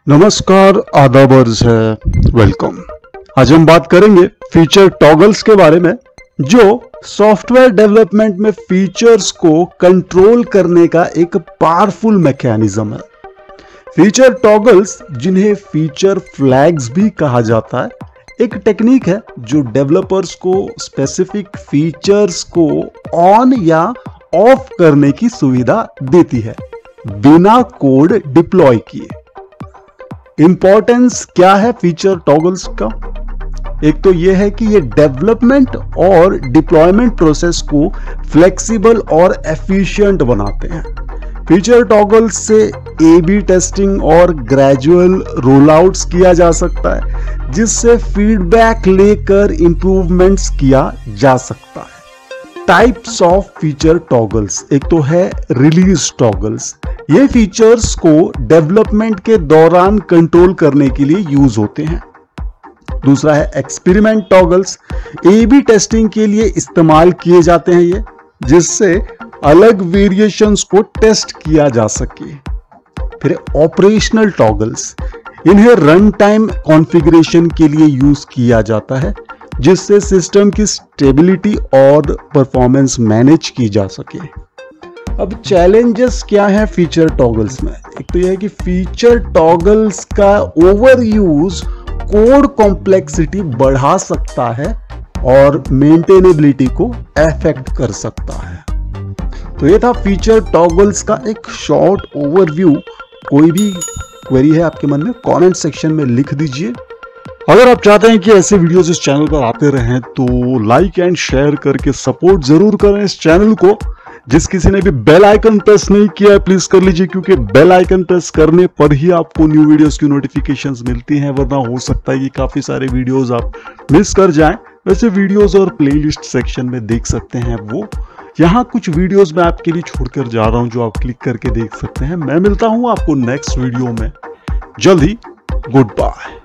नमस्कार, आदाबर्ज है, वेलकम। आज हम बात करेंगे फीचर टॉगल्स के बारे में, जो सॉफ्टवेयर डेवलपमेंट में फीचर्स को कंट्रोल करने का एक पावरफुल मैकेनिज्म है। फीचर टॉगल्स, जिन्हें फीचर फ्लैग्स भी कहा जाता है, एक टेक्निक है जो डेवलपर्स को स्पेसिफिक फीचर्स को ऑन या ऑफ करने की सुविधा देती है बिना कोड डिप्लॉय किए। इंपॉर्टेंस क्या है फीचर टॉगल्स का? एक तो यह है कि ये डेवलपमेंट और डिप्लॉयमेंट प्रोसेस को फ्लेक्सिबल और एफिशिएंट बनाते हैं। फीचर टॉगल्स से ए/बी टेस्टिंग और ग्रेजुअल रोलआउट्स किया जा सकता है, जिससे फीडबैक लेकर इंप्रूवमेंट्स किया जा सकता है। टाइप्स ऑफ फीचर टॉगल्स, एक तो है रिलीज टॉगल्स। ये फीचर्स को डेवलपमेंट के दौरान कंट्रोल करने के लिए यूज होते हैं। दूसरा है एक्सपेरिमेंट टॉगल्स, ए/बी टेस्टिंग के लिए इस्तेमाल किए जाते हैं ये, जिससे अलग वेरिएशंस को टेस्ट किया जा सके। फिर ऑपरेशनल टॉगल्स, इन्हें रन टाइम कॉन्फ़िगरेशन के लिए यूज किया जाता है, जिससे सिस्टम की स्टेबिलिटी और परफॉर्मेंस मैनेज की जा सके। अब चैलेंजेस क्या है फीचर टॉगल्स में? एक तो यह है कि फीचर टॉगल्स का ओवर यूज कोड कॉम्प्लेक्सिटी बढ़ा सकता है और मेंटेनेबिलिटी को अफेक्ट कर सकता है। तो ये था फीचर टॉगल्स का एक शॉर्ट ओवरव्यू। कोई भी क्वेरी है आपके मन में, कमेंट सेक्शन में लिख दीजिए। अगर आप चाहते हैं कि ऐसे वीडियोस इस चैनल पर आते रहें तो लाइक एंड शेयर करके सपोर्ट जरूर करें इस चैनल को। जिस किसी ने भी बेल आइकन प्रेस नहीं किया है, प्लीज कर लीजिए, क्योंकि बेल आइकन प्रेस करने पर ही आपको न्यू वीडियोस की नोटिफिकेशंस मिलती हैं, वरना हो सकता है कि काफी सारे वीडियोस आप मिस कर जाएं। वैसे वीडियोस और प्लेलिस्ट सेक्शन में देख सकते हैं वो। यहाँ कुछ वीडियोस मैं आपके लिए छोड़कर जा रहा हूँ, जो आप क्लिक करके देख सकते हैं। मैं मिलता हूँ आपको नेक्स्ट वीडियो में जल्द ही। Good bye.